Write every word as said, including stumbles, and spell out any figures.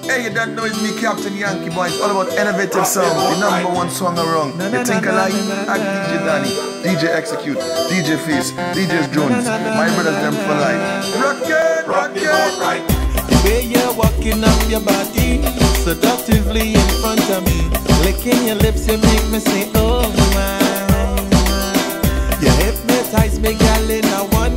Hey, you don't know it's me, Captain Yankee Boy. It's all about innovative sound, the number one song around. You think alike? Act D J Danny, D J Execute, D J Face, D J Jones. My brothers them for life. Rock it, rock it. The way you're walking up your body, seductively in front of me, licking your lips, you make me say, oh my. You hypnotize me, girl, in a one